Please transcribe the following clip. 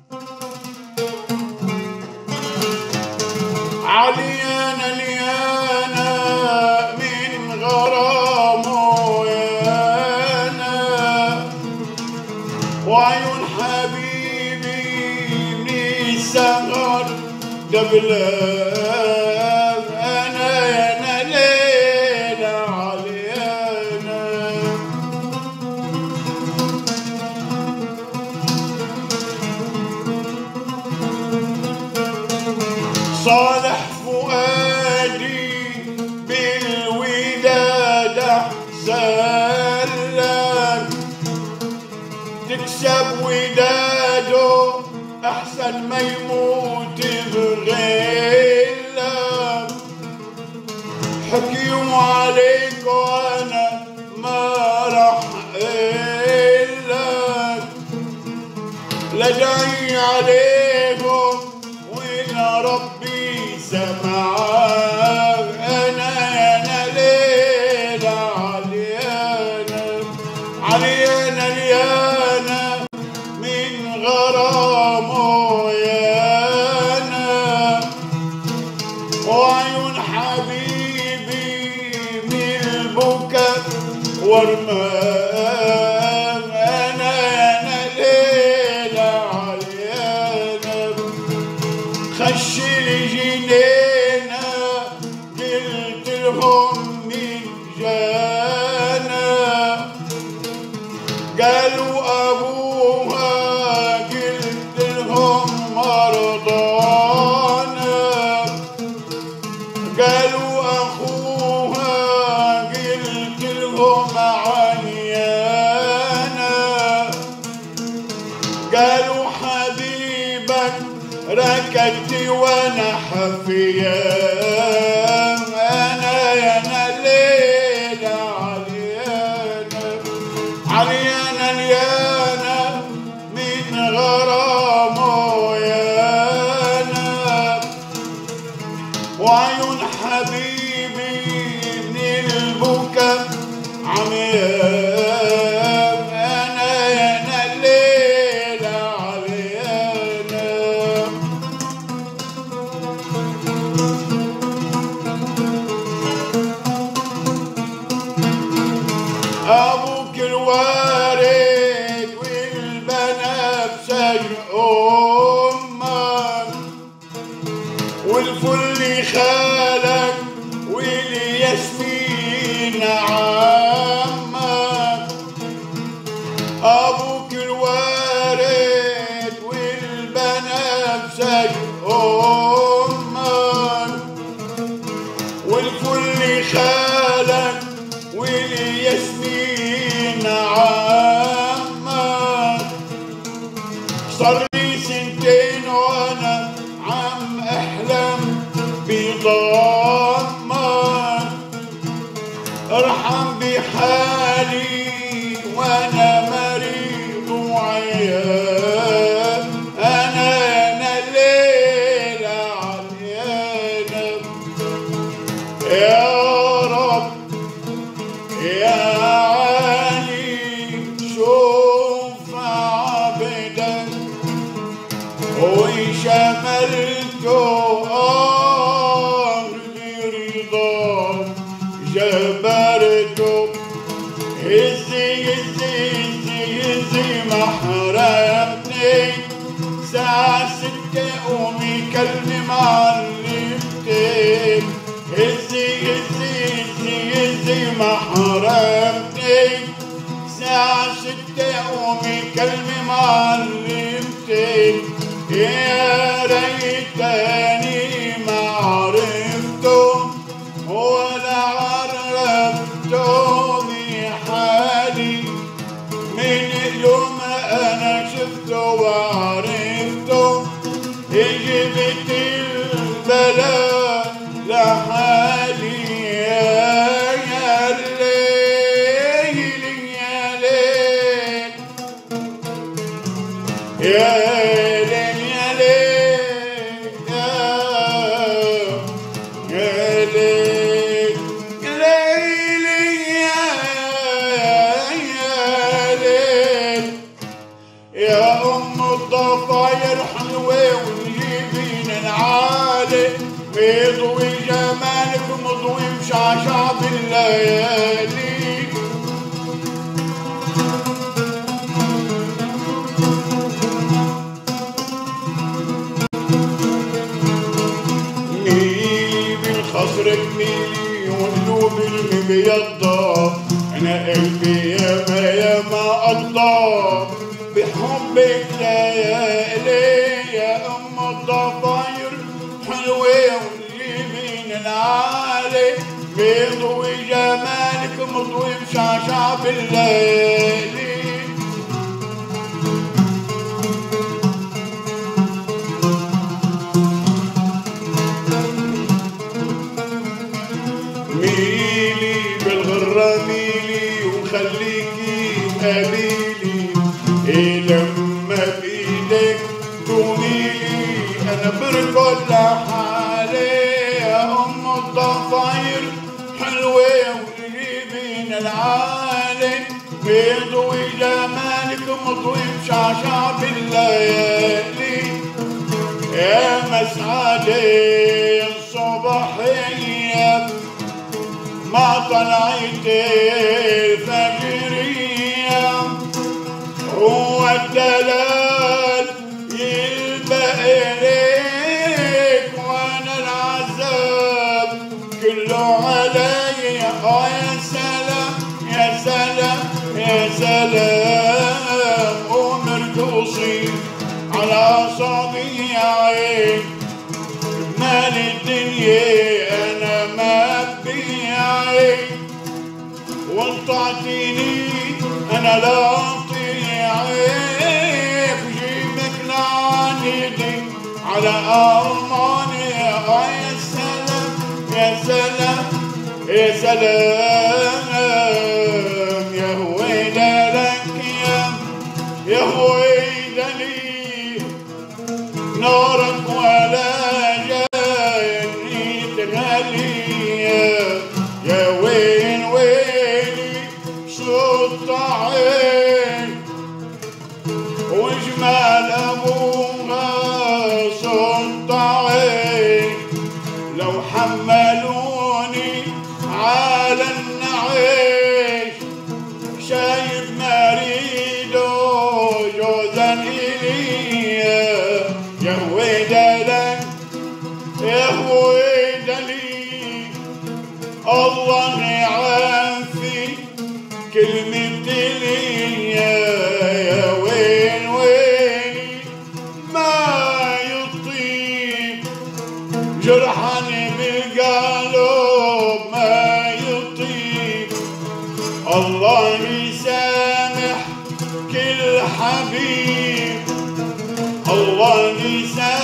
عليانا ليانا من غرامه يانا، وعيون حبيبي من السهر دبلان انا يانا ليلة عليانا. صالح فؤادي بالوداد احسن لك، تكسب وداده احسن ما يموت بغيرك. حكيوا عليك وانا ما راح اقلك، لدعي عليهم ويا ربي سمعك. انا يانا ليلة عليانا، عليانا ليانا من غرامه يانا، وعيون حبيبي من البكا ورمان. انا يانا ليلة عليانا، خش الجنينة قلت لهم من جانا، قالوا أبوها قلت لهم مرضانا، قالوا أخوها قلت لهم عيانا، قالوا حبيبك ركضت وانا حفيان. انا يانا ليلة عليانا، عليانا ليانا من غرامه يانا، وعيون حبيبي من البكا عميان. انا يانا ليلة عليانا. أبوك الوارد والبنفسج أمك، والفل خالك والياسمين عمك. أبوك الوارد والبنفسج أمك، والفل خالك والياسمين عمك. صار لي سنتين وانا عم احلم بضمك، ارحم بحالي وانا مريض وعيان. انا يانا ليلة عليانا، يا رب يا علي شوف عبدك وشملته لرضاك جبرته. هزي هزي هزي هزي ما حرمتني، الساعة 6 قومي كلمي معلمتك. هزي هزي هزي هزي ما حرمتني، الساعة 6 قومي كلمي معلمتك. يا ريتني ما عرفته ولا عرفته بحالي، من يوم انا شفته وعرفته جبت البلاء لحالي. يا الليل يا ليل يا ليل يا ليل يا ليل ليل يا ليل. يا أم الضفاير حلوة والجبين العالي بيضوي جمالك مضوي مشعشع بالليالي ميلي بالخصرك ميلي وقلوب المبيضة أنا قلبي ياما قضى بحبك ليالي يا أم الضفاير حلوة واليمين العالي بيضوي جمالك مضوي مشعشع بالليالي ميلي بالغرة ميلي وخليكي قبيلي إيه لما بإيدك تميلي أنا بركض لحالي يا أم الضفاير حلوة والجبين العالي بيضوي جمالك مضوي مشعشع بالليالي يا مسعدي الصباحية ما طلعت الفجرية هو الدلال يلبق إليك وأنا العذاب كله علي يا سلام يا سلام يا سلام ومرقوصي على صبيعي مال الدنيا أنا ما بيعي وانطعتيني أنا لا أطيعك وجيبك لعندي على أرماني يا سلام يا سلام يا سلام يا هويدا لك يا هويدا لي نارك ولا جايني تغلي يا وين ويلي صوت عين وجمال ابوها صوت عين لو حملوني على النعيش شايف مريدو جوزا إلي يا ويدلك يا ويدلي الله يعافي كلمة لي يا وين ويني ما يطيب جرحني بالقلب ما يطيب الله يسامح كل حبيب الله يسامح